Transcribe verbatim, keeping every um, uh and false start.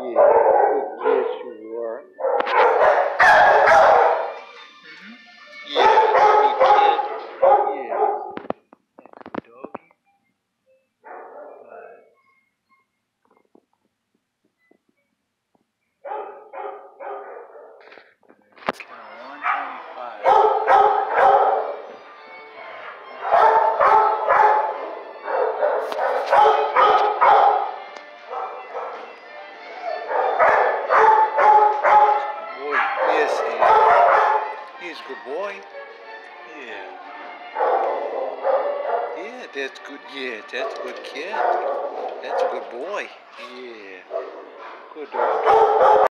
Yes, you are. Yeah, good kid. Yeah. That's good doggy. Right. Count one twenty-five. Boy, yes, he is. He's a good boy. Yeah. Yeah, that's good. Yeah, that's a good kid. That's a good boy. Yeah. Good dog.